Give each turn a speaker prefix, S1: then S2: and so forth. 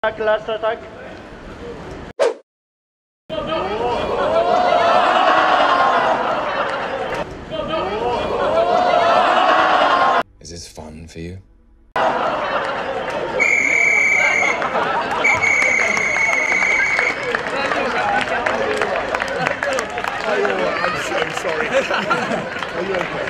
S1: Last attack.
S2: Is this fun for you?
S3: I'm so sorry. Are you okay?